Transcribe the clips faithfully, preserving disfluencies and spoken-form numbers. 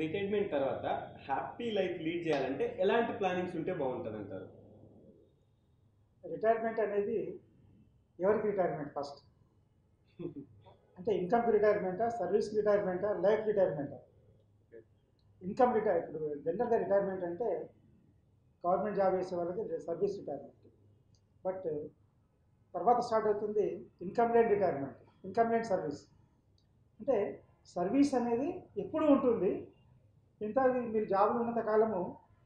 Retirement తర్వాత happy life lead చేయాలంటే ఎలాంటి ప్లానింగ్స్ ఉంటే బాగుంటుంది అంటారు? రిటైర్మెంట్ అనేది ఎవరికి రిటైర్మెంట్ ఫస్ట్ అంటే ఇన్కమ్ రిటైర్మెంటా, సర్వీస్ రిటైర్మెంటా, లైఫ్ రిటైర్మెంటా? ఇన్కమ్ రిటైర్ ఇప్పుడు జనరల్గా రిటైర్మెంట్ అంటే గవర్నమెంట్ జాబ్ చేసే వాళ్ళకి సర్వీస్ రిటైర్మెంట్. బట్ తర్వాత స్టార్ట్ అవుతుంది ఇన్కమ్ లేని రిటైర్మెంట్, ఇన్కమ్ లేని సర్వీస్. అంటే సర్వీస్ అనేది ఎప్పుడూ ఉంటుంది. ఇంత మీరు జాబ్లో ఉన్నంత కాలము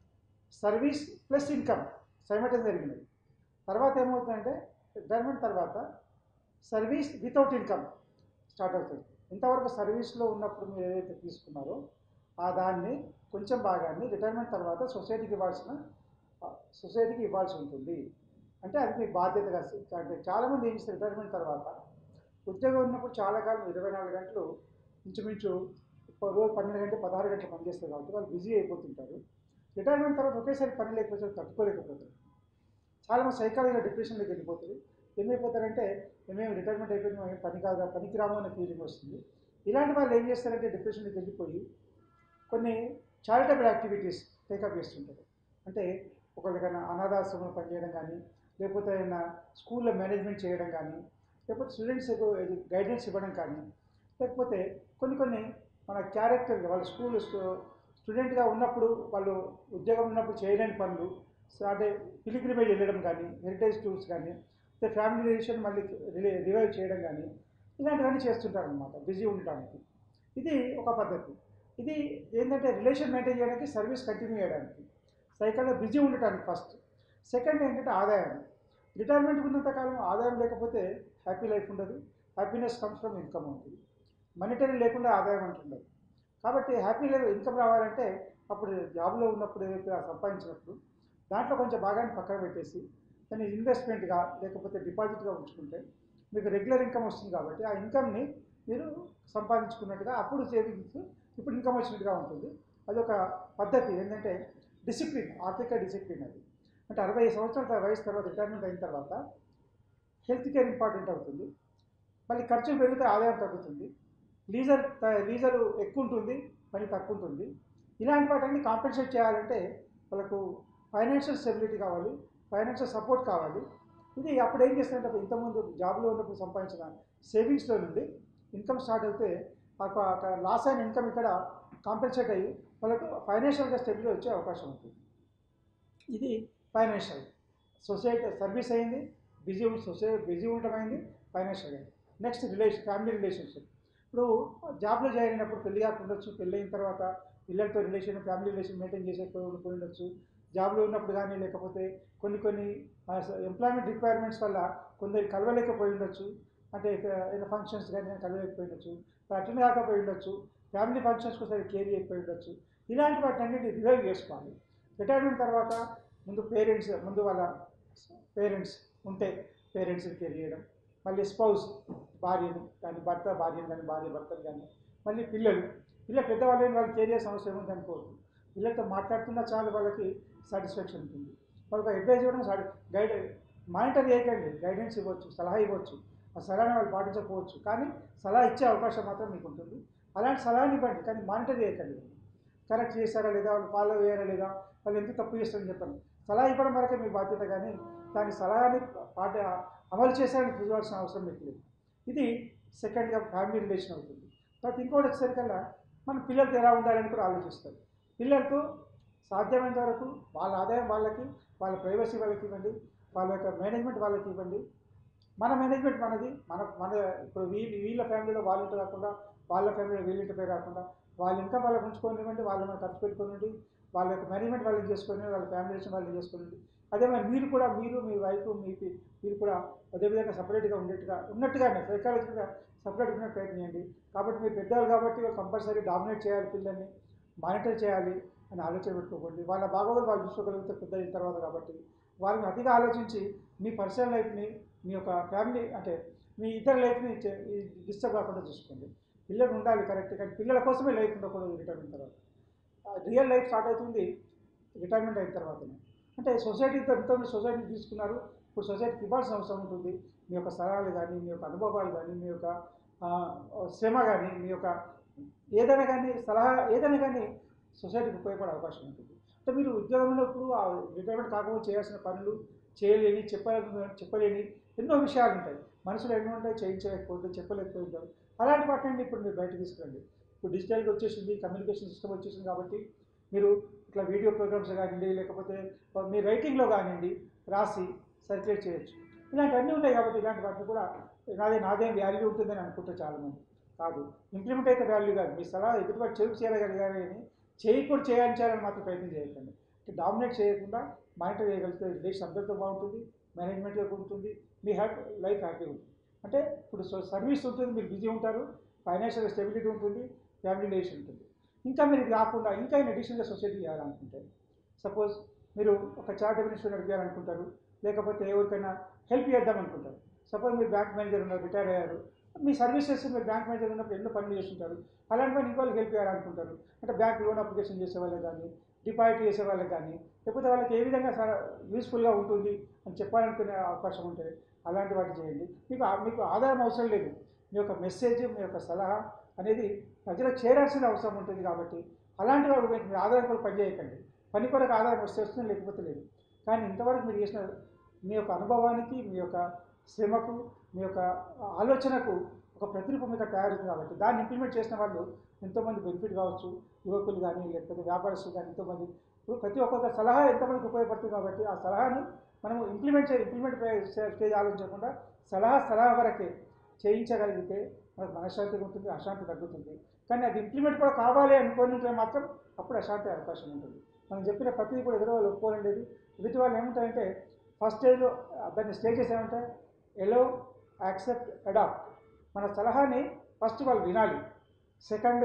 సర్వీస్ ప్లస్ ఇన్కమ్ సైమల్టేనియస్గా జరిగినది. తర్వాత ఏమవుతుందంటే రిటైర్మెంట్ తర్వాత సర్వీస్ వితౌట్ ఇన్కమ్ స్టార్ట్ అవుతుంది. ఇంతవరకు సర్వీస్లో ఉన్నప్పుడు మీరు ఏదైతే తీసుకున్నారో ఆ దాన్ని కొంచెం భాగాన్ని రిటైర్మెంట్ తర్వాత సొసైటీకి ఇవ్వాల్సిన సొసైటీకి ఇవ్వాల్సి ఉంటుంది. అంటే అది మీ బాధ్యతగా. అంటే చాలామంది ఏం చేస్తారు రిటైర్మెంట్ తర్వాత ఉద్యోగం ఉన్నప్పుడు చాలా కాలం ఇరవై నాలుగు గంటలు ఇంచుమించు రోజు పన్నెండు గంటలు పదహారు గంటలు పనిచేస్తారు కాబట్టి వాళ్ళు బిజీ అయిపోతుంటారు. రిటైర్మెంట్ తర్వాత ఒకేసారి పని లేకపోతే తట్టుకోలేకపోతారు. చాలామంది సైకాలజీలో డిప్రెషన్లోకి వెళ్ళిపోతుంది. ఏమైపోతారంటే మేము రిటైర్మెంట్ అయిపోయింది, మేము పని కాదు పనికి రాము అనే ఫీలింగ్ వస్తుంది. ఇలాంటి వాళ్ళు ఏం చేస్తారంటే డిప్రెషన్లోకి వెళ్ళిపోయి కొన్ని చారిటబుల్ యాక్టివిటీస్ టేకప్ చేస్తుంటారు. అంటే ఒకరికైనా అనాథాశ్రమంలో పనిచేయడం కానీ, లేకపోతే ఏదైనా స్కూల్లో మేనేజ్మెంట్ చేయడం కానీ, లేకపోతే స్టూడెంట్స్కు గైడెన్స్ ఇవ్వడం కానీ, లేకపోతే కొన్ని కొన్ని మన క్యారెక్టర్ వాళ్ళ స్కూల్ స్టూడెంట్గా ఉన్నప్పుడు వాళ్ళు ఉద్యోగం ఉన్నప్పుడు చేయలేని పనులు, అంటే పిలిగ్రిమేజ్ వెళ్ళడం కానీ, హెరిటేజ్ టూర్స్ కానీ, ఫ్యామిలీ రిలేషన్ మళ్ళీ రివైవ్ చేయడం కానీ, ఇలాంటివన్నీ చేస్తుంటారనమాట బిజీ ఉండటానికి. ఇది ఒక పద్ధతి. ఇది ఏంటంటే రిలేషన్ మెయింటైన్ చేయడానికి, సర్వీస్ కంటిన్యూ చేయడానికి, సైకిల్లో బిజీ ఉండటానికి ఫస్ట్. సెకండ్ ఏంటంటే ఆదాయం. రిటైర్మెంట్ ఉన్నంతకాలం ఆదాయం లేకపోతే హ్యాపీ లైఫ్ ఉండదు. హ్యాపీనెస్ కమ్స్ ఫ్రమ్ ఇన్కమ్ ఉంటుంది. మానిటరీ లేకుండా ఆదాయం అంటుండదు. కాబట్టి హ్యాపీ లైఫ్ ఇన్కమ్ రావాలంటే అప్పుడు జాబ్లో ఉన్నప్పుడు ఏదైతే సంపాదించినప్పుడు దాంట్లో కొంచెం భాగాన్ని పక్కన పెట్టేసి దాన్ని ఇన్వెస్ట్మెంట్గా లేకపోతే డిపాజిట్గా ఉంచుకుంటే మీకు రెగ్యులర్ ఇన్కమ్ వస్తుంది. కాబట్టి ఆ ఇన్కమ్ని మీరు సంపాదించుకున్నట్టుగా అప్పుడు సేవింగ్స్ ఇప్పుడు ఇన్కమ్ వచ్చినట్టుగా ఉంటుంది. అదొక పద్ధతి. ఏంటంటే డిసిప్లిన్, ఆర్థిక డిసిప్లిన్. అది అంటే అరవై సంవత్సరాల వయసు తర్వాత రిటైర్మెంట్ అయిన తర్వాత హెల్త్ కేర్ ఇంపార్టెంట్ అవుతుంది. మళ్ళీ ఖర్చులు పెరిగితే ఆదాయం తగ్గుతుంది. లీజర్ లీజర్ ఎక్కువ ఉంటుంది, పని తక్కువ ఉంటుంది. ఇలాంటి వాటిని కాంపెన్సేట్ చేయాలంటే వాళ్ళకు ఫైనాన్షియల్ స్టెబిలిటీ కావాలి, ఫైనాన్షియల్ సపోర్ట్ కావాలి. ఇది అప్పుడు ఏం చేస్తారంటే ఇంతకుముందు జాబ్లో ఉన్నప్పుడు సంపాదించిన సేవింగ్స్లో నుండి ఇన్కమ్ స్టార్ట్ అయితే అక్కడ లాస్ అయిన ఇన్కమ్ ఇక్కడ కాంపెన్సేట్ అయ్యి వాళ్ళకు ఫైనాన్షియల్గా స్టెబిలిటీ వచ్చే అవకాశం ఉంటుంది. ఇది ఫైనాన్షియల్. సొసైటీ సర్వీస్ అయింది, బిజీ సొసైటీ బిజీ ఉండటం అయింది, ఫైనాన్షియల్ అయింది. Next relation, family relationship. ఇప్పుడు జాబ్లో జాయిన్ అయినప్పుడు పెళ్లి కాకుండొచ్చు, పెళ్ళి అయిన తర్వాత పిల్లలతో రిలేషన్, ఫ్యామిలీ రిలేషన్ మెయింటైన్ చేసే పోయి ఉండొచ్చు. జాబ్లో ఉన్నప్పుడు కానీ లేకపోతే కొన్ని కొన్ని ఎంప్లాయ్మెంట్ రిక్వైర్మెంట్స్ వల్ల కొందరు కలవలేకపోయి ఉండొచ్చు. అంటే ఏదైనా ఫంక్షన్స్ కానీ కలవలేకపోయి ఉండొచ్చు, అటెండ్ కాకపోయి ఉండొచ్చు, ఫ్యామిలీ ఫంక్షన్స్కి ఒకసారి కేర్ చేయకపోయి ఉండొచ్చు. ఇలాంటి వాటి అన్నింటినీ రివైవ్ చేసుకోవాలి. రిటైర్మెంట్ తర్వాత ముందు పేరెంట్స్ ముందు వాళ్ళ పేరెంట్స్ ఉంటే పేరెంట్స్ని కేర్ చేయడం, మళ్ళీ స్పౌస్ భార్యను కానీ భర్త భార్యను కానీ భార్య భర్తను కానీ, మళ్ళీ పిల్లలు పిల్లలు పెద్దవాళ్ళని వాళ్ళు కేర్ చేసే అవసరం ఉంది అనుకోవద్దు. పిల్లలతో మాట్లాడుతున్నా చాలు వాళ్ళకి సాటిస్ఫాక్షన్ ఉంటుంది. వాళ్ళకి అడ్వైజ్ ఇవ్వడం, గైడ్ మానిటర్ చేయకండి, గైడెన్స్ ఇవ్వచ్చు, సలహా ఇవ్వచ్చు. ఆ సలహాని వాళ్ళు పాటించకపోవచ్చు, కానీ సలహా ఇచ్చే అవకాశం మాత్రం మీకు ఉంటుంది. అలాంటి సలహాని ఇవ్వండి, కానీ మానిటర్ చేయకండి. కరెక్ట్ చేశారా లేదా, వాళ్ళు ఫాలో అయ్యారా లేదా, వాళ్ళు ఎంత తప్పు చేస్తారని చెప్పండి. సలహా ఇవ్వడం వరకే మీ బాధ్యత, కానీ దాని సలహాని పాట అమలు చేశారని చూడాల్సిన అవసరం మీకు లేదు. ఇది సెకండ్గా ఫ్యామిలీ రిలేషన్ అవుతుంది. తర్వాత ఇంకోటి వచ్చేసరికల్లా మన పిల్లలతో ఎలా ఉండాలని కూడా ఆలోచిస్తారు. పిల్లలతో సాధ్యమైనంత వరకు వాళ్ళ ఆదాయం వాళ్ళకి, వాళ్ళ ప్రైవసీ వాళ్ళకి ఇవ్వండి, వాళ్ళ యొక్క మేనేజ్మెంట్ వాళ్ళకి ఇవ్వండి. మన మేనేజ్మెంట్ మనది. మన మన ఇప్పుడు వీళ్ళ వీళ్ళ ఫ్యామిలీలో వాళ్ళ ఇంటి కాకుండా వాళ్ళ ఫ్యామిలీలో వీళ్ళ ఇంటి పేరు కాకుండా వాళ్ళ ఇన్కమ్ వాళ్ళకి ఉంచుకోనివ్వండి, వాళ్ళ మీద ఖర్చు పెట్టుకోనివ్వండి, వాళ్ళ యొక్క మేనేజ్మెంట్ వాళ్ళకి చేసుకొని, వాళ్ళ ఫ్యామిలీ వాళ్ళకి చేసుకోనివ్వండి. అదే మరి మీరు కూడా మీరు మీ వైఫ్ మీ మీరు కూడా అదేవిధంగా సపరేట్గా ఉండేట్టుగా ఉన్నట్టుగానే సైకాలజికల్గా సపరేట్గా ఉండే ప్రయత్నం చేయండి. కాబట్టి మీరు పెద్దవాళ్ళు కాబట్టి కంపల్సరీ డామినేట్ చేయాలి, పిల్లల్ని మానిటర్ చేయాలి అని ఆలోచన పెట్టుకోకండి. వాళ్ళ బాగోగులు వాళ్ళు చూసుకోగలిగితే పెద్ద అయిన తర్వాత కాబట్టి వాళ్ళని అతిగా ఆలోచించి మీ పర్సనల్ లైఫ్ని, మీ యొక్క ఫ్యామిలీ అంటే మీ ఇతర లైఫ్ని డిస్టర్బ్ కాకుండా చూసుకోండి. పిల్లలు ఉండాలి కరెక్ట్, కానీ పిల్లల కోసమే లైఫ్ ఉండకూడదు. రిటైర్మెంట్ తర్వాత రియల్ లైఫ్ స్టార్ట్ అవుతుంది రిటైర్మెంట్ అయిన తర్వాతనే. అంటే సొసైటీతో ఇంతకుముందు సొసైటీని తీసుకున్నారు, ఇప్పుడు సొసైటీకి ఇవ్వాల్సిన అవసరం ఉంటుంది. మీ యొక్క సలహాలు కానీ, మీ యొక్క అనుభవాలు కానీ, మీ యొక్క శ్రమ కానీ, మీ యొక్క ఏదైనా కానీ సలహా ఏదైనా కానీ సొసైటీకి ఉపయోగపడే అవకాశం ఉంటుంది. అంటే మీరు ఉద్యోగంలో ఇప్పుడు రిటైర్మెంట్ కాకపోతే చేయాల్సిన పనులు చేయలేని చెప్పలేని చెప్పలేని ఎన్నో విషయాలు ఉంటాయి. మనసులో ఎన్నో ఉంటాయి, చేయించలేకపోతే చెప్పలేకపోయి ఉంటారు. అలాంటి వాటిని ఇప్పుడు మీరు బయట తీసుకురండి. ఇప్పుడు డిజిటల్గా వచ్చేసింది, కమ్యూనికేషన్ సిస్టమ్ వచ్చేసింది కాబట్టి మీరు ఇట్లా వీడియో ప్రోగ్రామ్స్ కానివ్వండి, లేకపోతే మీ రైటింగ్లో కానివ్వండి రాసి సర్క్యులేట్ చేయొచ్చు. ఇలాంటివన్నీ ఉన్నాయి కాబట్టి ఇలాంటి వాటిని కూడా నాదే నాదేం వాల్యూ ఉంటుందని అనుకుంటే చాలామంది కాదు. ఇంప్లిమెంట్ అయితే వాల్యూ కాదు. మీ సలహా ఎదుటివాడు చెవి చేయగలిగారు అని చేయి కూడా చేయాలని మాత్రం ప్రయత్నం చేయకండి. డామినేట్ చేయకుండా మానిటర్ చేయగలిగితే రిలేషన్ అందరితో బాగుంటుంది, మేనేజ్మెంట్గా ఉంటుంది, మీ హ్యాపీ లైఫ్ హ్యాపీగా ఉంటుంది. అంటే ఇప్పుడు సర్వీస్ ఉంటుంది, మీరు బిజీ ఉంటారు, ఫైనాన్షియల్ స్టెబిలిటీ ఉంటుంది, ఫ్యామిలీ రిలేషన్ ఉంటుంది. ఇంకా మీరు ఇది కాకుండా ఇంకా ఇన్ అడిషనల్గా సొసైటీ చేయాలనుకుంటే సపోజ్ మీరు ఒక చారిటబుల్ ఇన్స్టిట్యూట్ నడిపించాలనుకుంటారు, లేకపోతే ఎవరికైనా హెల్ప్ చేద్దాం అనుకుంటారు. సపోజ్ మీరు బ్యాంక్ మేనేజర్ ఉన్నారు, రిటైర్ అయ్యారు, మీ సర్వీసెస్ మీరు బ్యాంక్ మేనేజర్ ఉన్నప్పుడు ఎన్నో పనులు చేస్తుంటారు. అలాంటి పని ఇంకోళ్ళకి హెల్ప్ చేయాలనుకుంటారు. అంటే బ్యాంక్ లోన్ అప్లికేషన్ చేసే వాళ్ళకి కానీ, డిపాజిట్ చేసే వాళ్ళకి కానీ, లేకపోతే వాళ్ళకి ఏ విధంగా యూస్ఫుల్గా ఉంటుంది అని చెప్పాలనుకునే అవకాశం ఉంటుంది. అలాంటి వాటి చేయండి. మీకు మీకు ఆదాయం అవసరం లేదు. మీ యొక్క మెసేజ్, మీ యొక్క సలహా అనేది ప్రజలకు చేరాల్సిన అవసరం ఉంటుంది. కాబట్టి అలాంటి వాడు మీరు ఆదాయం కూడా పని చేయకండి. పని కొరకు ఆదాయం వస్తే వస్తుంది, లేకపోతే లేదు. కానీ ఇంతవరకు మీరు చేసిన మీ యొక్క అనుభవానికి, మీ యొక్క శ్రమకు, మీ యొక్క ఆలోచనకు ఒక ప్రతిరూపం మీకు తయారవుతుంది. కాబట్టి దాన్ని ఇంప్లిమెంట్ చేసిన వాళ్ళు ఎంతోమంది బెనిఫిట్ కావచ్చు, యువకులు కానీ లేకపోతే వ్యాపారస్తులు కానీ ఎంతోమంది. ఇప్పుడు ప్రతి ఒక్కొక్క సలహా ఎంతమందికి ఉపయోగపడుతుంది. కాబట్టి ఆ సలహాని మనము ఇంప్లిమెంట్ చే ఇంప్లిమెంట్ స్టేజ్ ఆలోచించకుండా సలహా సలహా వరకే చేయించగలిగితే మనకు మనశ్శాంతిగా ఉంటుంది, అశాంతి తగ్గుతుంది. కానీ అది ఇంప్లిమెంట్ కూడా కావాలి అనుకోని మాత్రం అప్పుడు అశాంతి అవకాశం ఉంటుంది. మనం చెప్పిన ప్రతిదీ కూడా ఎదురు వాళ్ళు ఒప్పుకోవడం లేదు. ఎదుటి వాళ్ళు ఏముంటాయంటే ఫస్ట్ స్టేజ్లో దాన్ని స్టేజెస్ ఏమంటాయి, ఎలో, యాక్సెప్ట్, అడాప్ట్. మన సలహాని ఫస్ట్ వాళ్ళు వినాలి. సెకండ్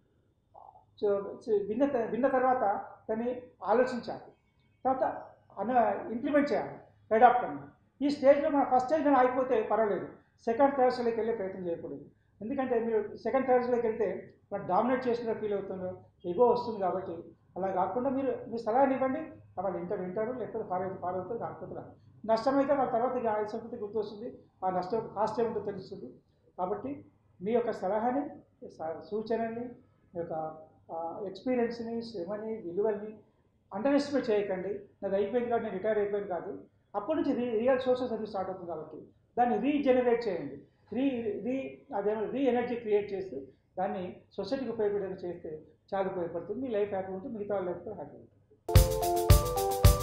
విన్న విన్న తర్వాత దాన్ని ఆలోచించాలి. తర్వాత అన ఇంప్లిమెంట్ చేయాలి, అడాప్ట్ అన్నమాట. ఈ స్టేజ్లో మన ఫస్ట్ స్టేజ్ నేను ఆగిపోతే పర్వాలేదు, సెకండ్ థర్డ్ స్టేజ్లోకి వెళ్ళే ప్రయత్నం చేయకూడదు. ఎందుకంటే మీరు సెకండ్ థర్డ్ స్టేజ్లోకి వెళ్తే మనం డామినేట్ చేసినట్టు ఫీల్ అవుతుందో ఎగో వస్తుంది. కాబట్టి అలా కాకుండా మీరు మీ సలహాని ఇవ్వండి, వాళ్ళు వింటారు వింటారు లేకపోతే ఫాలో అయితే ఫాలో అవుతారు, కాకపోతే రాదు. నష్టమైతే వాళ్ళ తర్వాత ఐదు సంస్కృతి గుర్తు వస్తుంది, ఆ నష్టం కాస్ట్ ఏమిటో తెలుస్తుంది. కాబట్టి మీ యొక్క సలహాని, సూచనని, మీ యొక్క ఎక్స్పీరియన్స్ని, శ్రమని, విలువల్ని అండర్ ఎస్టిమేట్ చేయకండి. నాది అయిపోయింది కాబట్టి నేను రిటైర్ అయిపోయింది కాదు. అప్పటి నుంచి re real social service start అవుతుంది. కాబట్టి దాన్ని రీజనరేట్ చేయండి. రీ రీ అదేమో రీ ఎనర్జీ క్రియేట్ చేసి దాన్ని సొసైటీకి ఉపయోగపడేలా చేస్తే చాలా ఉపయోగపడుతుంది. మీ లైఫ్ హ్యాపీ ఉంటుంది, మిగతా లైఫ్ కూడా హ్యాపీ ఉంటుంది.